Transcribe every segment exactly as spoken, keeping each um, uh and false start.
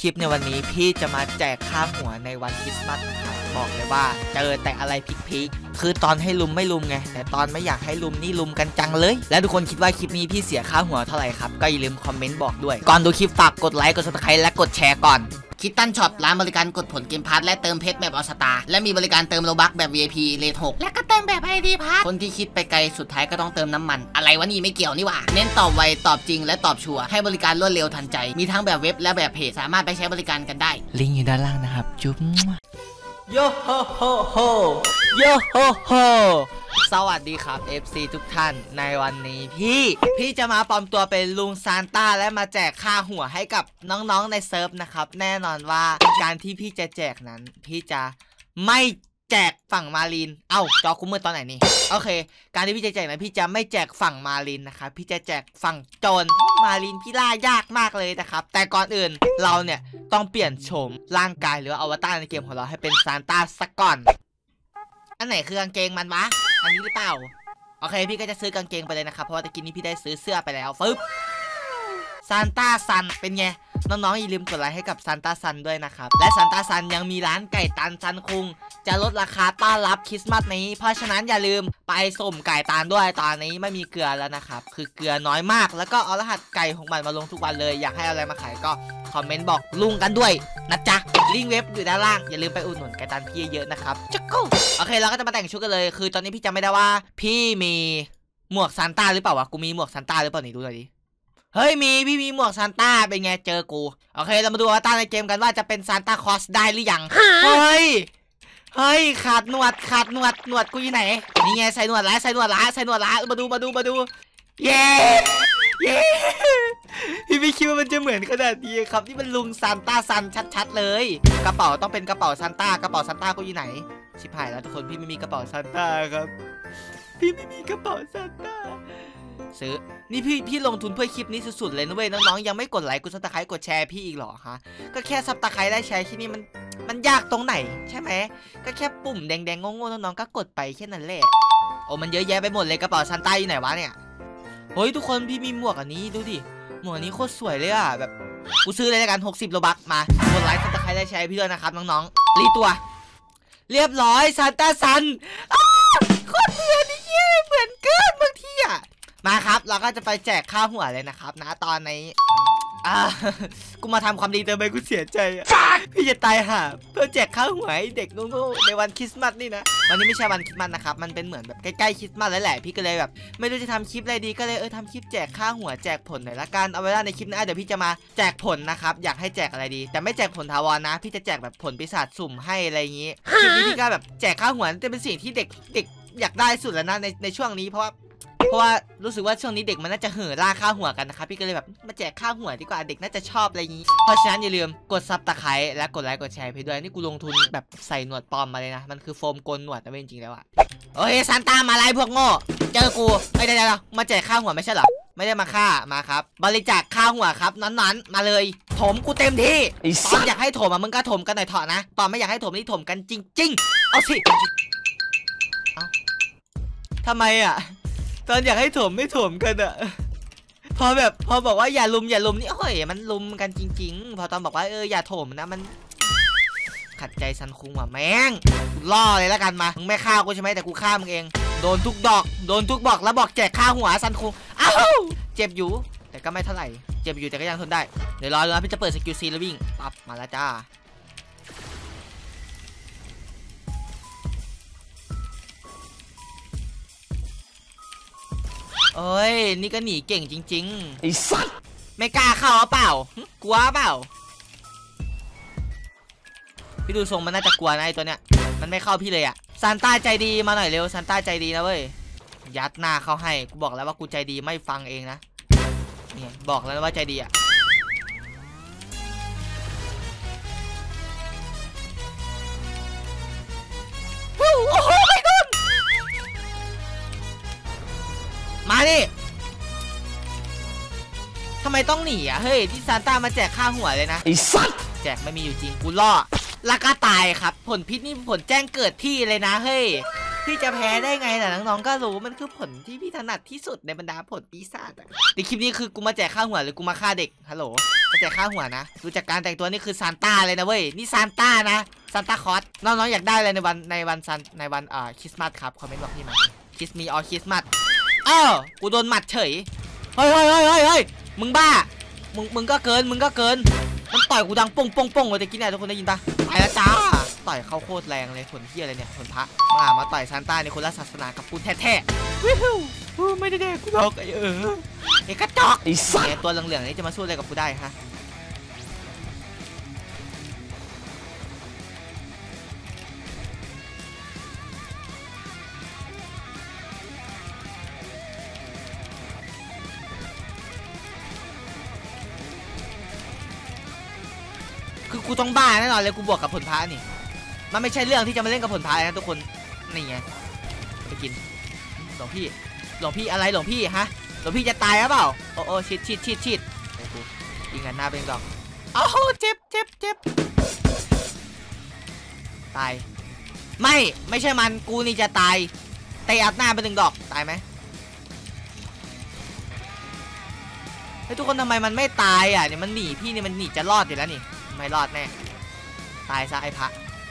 คลิปในวันนี้พี่จะมาแจกค่าหัวในวันคริสต์มาสนะครับบอกเลยว่าเจอแต่อะไรพีคๆคือตอนให้ลุมไม่ลุมไงแต่ตอนไม่อยากให้ลุมนี่ลุมกันจังเลยและทุกคนคิดว่าคลิปนี้พี่เสียค่าหัวเท่าไหร่ครับก็อย่าลืมคอมเมนต์บอกด้วยก่อนดูคลิปฝากกดไลค์กดซับสไครต์และกดแชร์ก่อนคิตตันช็อปร้านบริการกดผลเกมพาร์ทและเติมเพชรแบบออสตาและมีบริการเติมโลบัคแบบ วี ไอ พี เลทหกและก็เติมแบบ ไอ ดี พาร์ทคนที่คิดไปไกลสุดท้ายก็ต้องเติมน้ำมันอะไรวะนี่ไม่เกี่ยวนี่หว่าเน้นตอบไวตอบจริงและตอบชัวร์ให้บริการรวดเร็วทันใจมีทั้งแบบเว็บและแบบเพจสามารถไปใช้บริการกันได้ลิงก์อยู่ด้านล่างนะครับจุ๊บโยโฮโฮโฮโยโฮโฮสวัสดีครับ เอฟ ซี ทุกท่านในวันนี้พี่พี่จะมาปลอมตัวเป็นลุงซานต้าและมาแจกค่าหัวให้กับน้องๆในเซิร์ฟนะครับแน่นอนว่าการที่พี่จะแจกนั้นพี่จะไม่แจกฝั่งมารีนเอ้าจอคุ้มมือตอนไหนนี่โอเคการที่พี่จะแจกนั้นพี่จะไม่แจกฝั่งมารีนนะครับพี่จะแจกฝั่งโจรมารีนพี่ล่ายากมากเลยนะครับแต่ก่อนอื่นเราเนี่ยต้องเปลี่ยนโฉมร่างกายหรือว่าอวตารในเกมของเราให้เป็นซานต้าสักก่อนอันไหนคือกางเกงมันวะอันนี้หรือเปล่าโอเคพี่ก็จะซื้อกางเกงไปเลยนะครับเพราะว่าตะกี้นี้พี่ได้ซื้อเสื้อไปแล้วฟึบซานต้าซันเป็นไงน้องๆอย่าลืมกดไลค์ให้กับซานต้าซันด้วยนะครับและซานต้าซันยังมีร้านไก่ตันซันคุงจะลดราคาต้อนรับคริสต์มาสนี้เพราะฉะนั้นอย่าลืมไปสุ่มไก่ตันด้วยตอนนี้ไม่มีเกลือแล้วนะครับคือเกลือน้อยมากแล้วก็เอารหัสไก่ของมันมาลงทุกวันเลยอยากให้อะไรมาขายก็คอมเมนต์บอกลุงกันด้วยนะจ๊ะลิงก์เว็บอยู่ด้านล่างอย่าลืมไปอุดหนุนไก่ตันพี่เยอะนะครับจักกูโอเคเราก็จะมาแต่งชุดกันเลยคือตอนนี้พี่จำไม่ได้ว่าพี่มีหมวกซานต้าหรือเปล่าวะกูมีหมวกซานต้าหรือเปล่านี่ดูหน่อยดิเฮ้ยมีพี่มีหมวกซานต้าเป็นไงเจอกูโอเคเรามาดูอวตารในเกมกันว่าจะเป็นซานต้าคอสได้หรือยังเฮ้ยเฮ้ยขาดหนวดขาดหนวดหนวดกูอยู่ไหนนี่ไงใส่หนวดละใส่หนวดละใส่หนวดละมาดูมาดูมาดูเย้เย้พี่ไม่คิดว่ามันจะเหมือนขนาดนี้ครับที่มันลุงซานต้าซันชัดๆเลยกระเป๋าต้องเป็นกระเป๋าซานต้ากระเป๋าซานต้ากูอยู่ไหนชิบหายแล้วทุกคนพี่ไม่มีกระเป๋าซานต้าครับพี่ไม่มีกระเป๋าซานต้าซื้อนี่พี่พี่ลงทุนเพื่อคลิปนี้สุดๆเลยนะเว้ยน้องๆยังไม่กดไลค์กดซับสไครต์กดแชร์พี่อีกหรอฮะก็แค่ซับสไครต์ได้แชร์ที่นี่มันมันยากตรงไหนใช่ไหมก็แค่ปุ่มแดงๆโง่ๆน้องๆก็กดไปแค่นั้นแหละโอ้มันเยอะแยะไปหมดเลยกระเป๋าซานต้าอยู่ไหนวะเนี่ยเฮ้ยทุกคนพี่มีหมวกอันนี้ดูดิหมวกนี้โคตรสวยเลยอ่ะแบบกูซื้อเลยละกันหกสิบโลบัคมากดไลค์ซับสไครต์ได้แชร์พี่ด้วยนะครับน้องๆรีตัวเรียบร้อยซานต้าซันโคตรเหมือนนี่เย่เหมือนเกินบางทีอ่ะมาครับเราก็จะไปแจกค่าหัวเลยนะครับนะตอนนี้อ่ากูมาทำความดีเติมไปกูเสียใจอ่ะพี่จะตายห่าเพื่อแจกค่าหัวให้เด็กโง่ๆในวันคริสต์มาสนี่นะวันนี้ไม่ใช่วันคริสต์มาสนะครับมันเป็นเหมือนแบบใกล้ๆคริสต์มาสแล้วแหละพี่ก็เลยแบบไม่รู้จะทำคลิปอะไรดีก็เลยเออทำคลิปแจกค่าหัวแจกผลหน่อยละกันเอาไว้ในคลิปหน้าเดี๋ยวพี่จะมาแจกผลนะครับอยากให้แจกอะไรดีแต่ไม่แจกผลถาวรนะพี่จะแจกแบบผลปีศาจสุ่มให้อะไรอย่างนี้คลิปนี้พี่ก็แบบแจกค่าหัวจะเป็นสิ่งที่เด็กเด็กอยากได้สุดแล้วนะในในช่วงนี้เพราะว่าเพราะว่ารู้สึกว่าช่วงนี้เด็กมันน่าจะเห่อล่าค่าหัวกันนะครับพี่ก็เลยแบบมาแจกค่าหัวดีกว่าเด็กน่าจะชอบอะไรอย่างนี้เพราะฉะนั้นอย่าลืมกดซับตะไคร้และกดไลค์กดแชร์ไปด้วยนี่กูลงทุนแบบใส่หนวดปลอมมาเลยนะมันคือโฟมโกนหนวดนะจริงๆแล้วอะโอ้ยซานต้ามาไล่พวกโง่เจอกูไม่ได้แล้วมาแจกค่าหัวไม่ใช่เหรอไม่ได้มาฆ่ามาครับบริจาคค่าหัวครับนั้นๆมาเลยถมกูเต็มที่ตอนอยากให้ถมอะมึงก็ถมกันหน่อยเถอะนะตอนไม่อยากให้ถมนี่ถมกันจริงๆเอาสิเอาทำไมอะตอนอยากให้ถมไม่ถมกันอะพอแบบพอบอกว่าอย่าลุมอย่าลุมนี่โอ้ยมันลุมกันจริงๆพอตอนบอกว่าเอออย่าถมนะมันขัดใจซันคุงว่ะแม่งล่อเลยแล้วกันมามึงไม่ฆ่ากูใช่ไหมแต่กูฆ่ามึงเองโดนทุกดอกโดนทุกบอกแล้วบอกแจกฆ่าหัวซันคุงอ้าวเจ็บอยู่แต่ก็ไม่เท่าไหร่เจ็บอยู่แต่ก็ยังทนได้เดี๋ยวรอเลยพี่จะเปิดสกิลซีแล้ววิ่งปั๊บมาแล้วจ้าเอ้ยนี่ก็หนีเก่งจริงๆไอ้สัสไม่กล้าเข้าเปล่ากลัวเปล่าพี่ดูทรงมันน่าจะกลัวนะไอ้ตัวเนี้ยมันไม่เข้าพี่เลยอะซานต้าใจดีมาหน่อยเร็วซานต้าใจดีนะเว้ยยัดหน้าเข้าให้กูบอกแล้วว่ากูใจดีไม่ฟังเองนะเนี่ยบอกแล้วว่าใจดีอะโอ้โหไม่โดนมาดิทำไมต้องหนีอ่ะเฮ้ยที่ซานต้ามาแจกค่าหัวเลยนะไอ้สัสแจกไม่มีอยู่จริงกูล่อแล้วก็ตายครับผลพิษนี่ผลแจ้งเกิดที่เลยนะเฮ้ยพี่จะแพ้ได้ไงล่ะน้องๆก็รู้มันคือผลที่พี่ถนัดที่สุดในบรรดาผลปีศาจอะในคลิปนี้คือกูมาแจกค่าหัวหรือกูมาฆ่าเด็กฮัลโหลมาแจกค่าหัวนะดูจากการแต่งตัวนี่คือซานต้าเลยนะเว้ยนี่ซานต้านะซานต้าคอสน้องๆอยากได้อะไรในวันในวันซันในวันอ่าคริสต์มาสครับคอมเมนต์บอกพี่มาคริสต์มีออคริสต์มาสอ้าวกูโดนหมัดเฉยเฮ้ยเฮ้ยเฮ้ยเฮ้ยมึงบ้ามึงมึงก็เกินมึงก็เกินมันต่อยกูดังป้งป้งป้งเลยตะกี้เนี่ยทุกคนได้ยินปะไปแล้วจ้าต่อยเข้าโคตรแรงเลยผลเหี้ยอะไรเนี่ยผลพระมามาต่อยซานต้าในคนละศาสนากับกูแท้ๆวิวไม่ได้เด็กกูหรอกไอ้เออไอ้กระจอกไอ้สัตว์ตัวเหลืองๆนี่จะมาสู้อะไรกับกูได้ฮะคือกูต้องบ้าแน่นอนเลยกูบวกกับผลพระนี่มันไม่ใช่เรื่องที่จะมาเล่นกับผลพระนะทุกคนนี่ไงไปกินหลวงพี่หลวงพี่อะไรหลวงพี่ฮะหลวงพี่จะตายหรือเปล่าโอ้โอ้ชิดชิดชิดชิดไอ้กูยิงกันหน้าเป็นดอกอ้าวเจ็บเจ็บเจ็บตายไม่ไม่ใช่มันกูนี่จะตายเตะอัดหน้าเป็นหนึ่งดอกตายไหมเฮ้ยทุกคนทำไมมันไม่ตายอ่ะเนี่ยมันหนีพี่เนี่ยมันหนีจะรอดอยู่แล้วนี่ไม่รอดแน่ตายซะไอ้พระ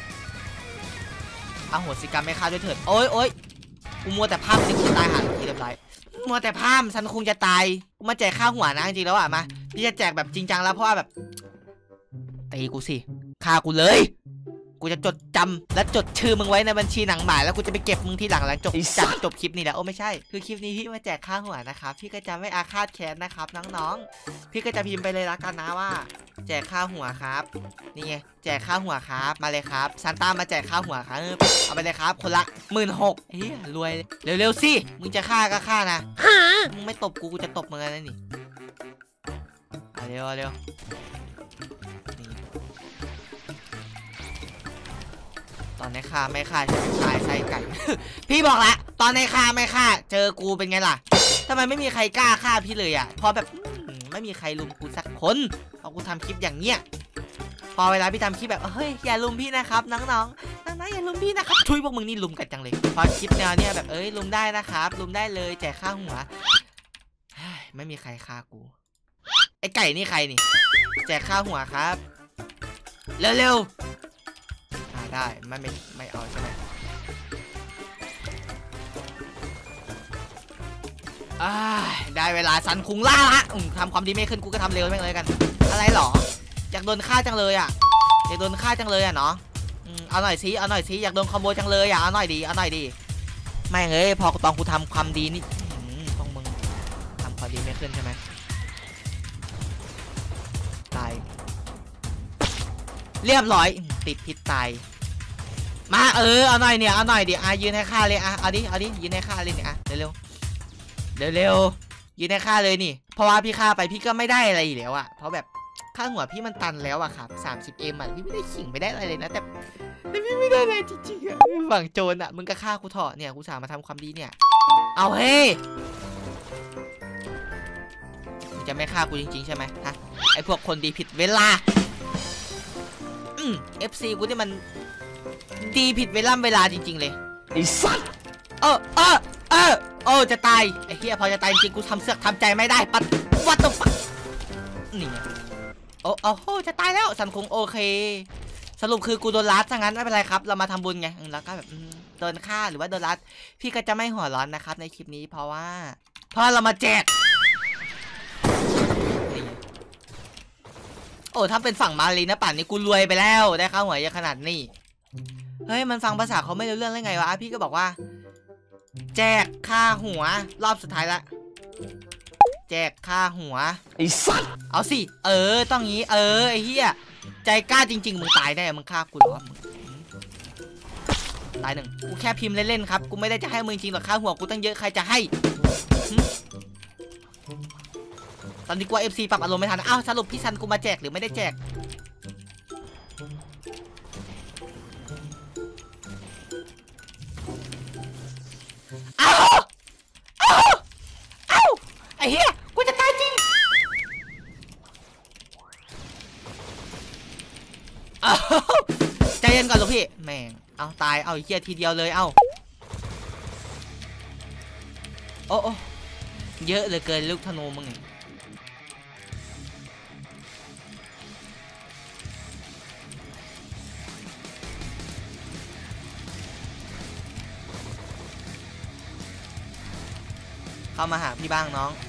เอาหัวสิกรรมไม่ฆ่าด้วยเถิดโอ๊ยโอ๊ยกูมัวแต่พามนี่กูตายหันทีเรียบร้อยมัวแต่พามฉันคงจะตายกูมาแจกข้าวหัวนะจริงๆแล้วอ่ะมาพี่จะแจกแบบจริงจังแล้วเพราะว่าแบบตีกูสิฆ่ากูเลยกูจะจดจำและจดชื่อมึงไว้ในบัญชีหนังหมายแล้วกูจะไปเก็บมึงที่หลังหลังจบจัดจบคลิปนี้แหละโอ้ไม่ใช่คือคลิปนี้พี่มาแจกข้าวหัวนะครับพี่ก็จะไม่อาฆาตแค้นนะครับน้องๆพี่ก็จะพิมพ์ไปเลยละกันนะว่าแจกข้าวหัวครับนี่ไงแจกข้าวหัวครับมาเลยครับซานต้ามาแจกข้าวหัวครับเอาไปเลยครับคนละหมื่นหกเฮ้ยรวยเร็วๆสิมึงจะฆ่าก็ฆ่านะมึงไม่ตบกูกูจะตบมึงนะนี่เอาเร็วเอาเร็วตอนในฆ่าไม่ฆ่าจะตายไส้ไก่ พี่บอกละตอนในฆ่าไม่ฆ่าเจอกูเป็นไงล่ะทำไมไม่มีใครกล้าฆ่าพี่เลยอ่ะพอแบบไม่มีใครลุมกูสักคนพอกูทำคลิปอย่างเงี้ยพอเวลาพี่ทำคลิปแบบเฮ้ยอย่าลุมพี่นะครับน้องๆน้องๆอย่าลุมพี่นะครับช่วยพวกมึงนี่ลุมกันจังเลยพอคลิปแนวเนี้ยแบบเอ้ยลุมได้นะครับลุมได้เลยแจกข้าวหัวไม่มีใครฆ่ากูไอ้ไก่นี่ใครนี่แจกข้าวหัวครับเร็วๆได้ไม่ไม่ไม่เอาใช่ไหมได้เวลาสันคุงล่าละทำความดีไม่ขึ้นกูก็ทำเร็วแม่งเลยกันอะไรหรออยากโดนฆ่าจังเลยอ่ะอยากโดนฆ่าจังเลยอ่ะเนาะเอาหน่อยสิเอาหน่อยสิอยากโดนคอมโบจังเลยอ่ะเอาหน่อยดีเอาหน่อยดีไม่เอ้ยพอตอนกูทำความดีนี่พวกมึงทำความดีไม่ขึ้นใช่ไหมตายเรียบร้อยติดพิษตายมาเออเอาหน่อยเนี่ยเอาหน่อยดิอ่ะยืนให้ฆ่าเลยอ่ะเอาดิเอาดิยืนให้ฆ่าเลยเนี่ยอ่ะเร็วเร็วเร็วยืนให้ฆ่าเลยนี่เพราะว่าพี่ฆ่าไปพี่ก็ไม่ได้อะไรอีกแล้วอ่ะเพราะแบบค่าหัวพี่มันตันแล้วอะครับสามสิบเอ็มอ่ะพี่ไม่ได้ขิงไม่ได้อะไรเลยนะแต่แต่พี่ไม่ได้อะไรจริงๆอ่ะฝั่งโจรอ่ะมึงก็ฆ่ากูเถอะเนี่ยกูสามารถทำความดีเนี่ยเอาเฮ้มึงจะไม่ฆ่ากูจริงๆใช่ไหมฮะไอพวกคนดีผิดเวลาอืมเอฟซีกูนี่มันดีผิดเวลาเวลาจริงๆเลยไอ้สัสเออเออเออโอ้จะตายไอ้เหี้ยพอจะตายจริงกูทำเสือกทำใจไม่ได้ปัดวัดตบนี่โอ้โอ้โหจะตายแล้วสันคงโอเคสรุปคือกูโดนลัดซะงั้นไม่เป็นไรครับเรามาทำบุญไงแล้วก็แบบโดนฆ่าหรือว่าโดนลัดพี่ก็จะไม่หัวร้อนนะครับในคลิปนี้เพราะว่าเพราะเรามาแจกโอ้ถ้าเป็นฝั่งมาลีนะป่านนี้กูรวยไปแล้วได้ข้าวหัวเยอะขนาดนี้เฮ้ยมันฟังภาษาเขาไม่รู้เรื่องได้ไงวะพี่ก็บอกว่าแจกค่าหัวรอบสุดท้ายละแจกค่าหัวไอ้สัตว์เอาสิเออต้องงี้เออไอ้เหี้ยใจกล้าจริงๆมึงตายแน่มึงฆ่ากูหรอตายหนึ่งกูแค่พิมพ์เล่นๆครับกูไม่ได้จะให้มึงจริงหรอกค่าหัวกูตั้งเยอะใครจะให้ตอนนี้กูเอฟซีปรับอารมณ์ไม่ทันอ้าวสรุปพี่ซันกูมาแจกหรือไม่ได้แจกอ้าวอ้าวอ้าวไอ้เหี้ยกูจะตายจริงใจเย็นก่อนลูกพี่แม่งเอาตายเอาไอ้เหี้ยทีเดียวเลยเอาโอ้โอ้เยอะเหลือเกินลูกธนูมึงเข้ามาหาพี่บ้างน้อง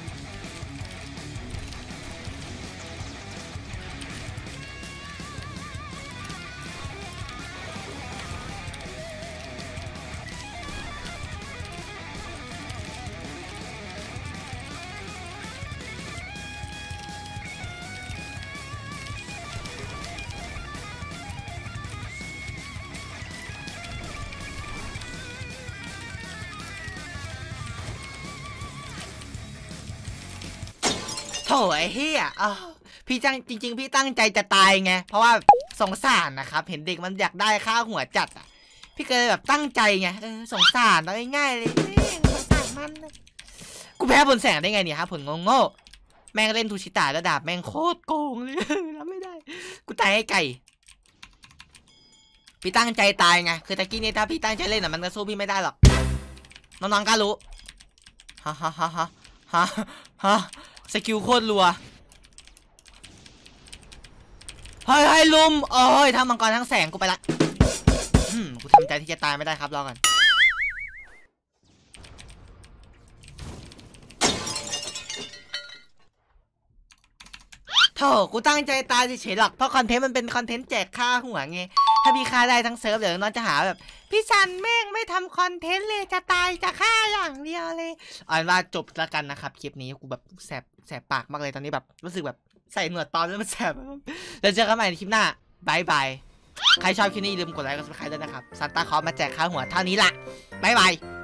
โถไอ้เฮียอ้าวพี่จังจริงๆพี่ตั้งใจจะตายไงเพราะว่าสงสารนะครับเห็นเด็กมันอยากได้ค่าหัวจัดอ่ะพี่ก็เลยแบบตั้งใจไงเออสงสารเอาง่ายๆเลยสงสารมันกูแพ้บนแสงได้ไงเนี่ยครับผลงงโง่แม่งเล่นทูชิตาแล้วดาบแม่งโคตรโกงเลยรับไม่ได้กูตายให้ไก่พี่ตั้งใจตายไงคือตะกี้นี้ถ้าพี่ตั้งใจเล่นอ่ะมันก็สู้พี่ไม่ได้หรอกน้องๆก็รู้ฮ่าฮ่าฮ่าฮ่าฮ่าฮ่าสกิลโคตรรัวเฮ้ยให้ลุมโอ้ยทั้งมังกรทั้งแสงกูไปละอืมกูทำใจที่จะตายไม่ได้ครับรอก่อนโธ่กูตั้งใจตายเฉยๆหรอกเพราะคอนเทนต์มันเป็นคอนเทนต์แจกค่าหัวไงถ้าพี่ฆ่าได้ทั้งเซิร์ฟเดี๋ยวน้องจะหาแบบพี่ซันแม่งไม่ทำคอนเทนต์เลยจะตายจะฆ่าอย่างเดียวเลยเอาเป็นว่าจบแล้วกันนะครับคลิปนี้กูแบบแสบแสบปากมากเลยตอนนี้แบบรู้สึกแบบใส่หนวดตอนแล้วมันแสบแล้วเจอกันใหม่ในคลิปหน้าบายบายใครชอบคลิปนี้อย่าลืมกดไลค์กดซับสไครต์ด้วยนะครับซันต้าคอสมาแจกค่าหัวเท่านี้ละบายบาย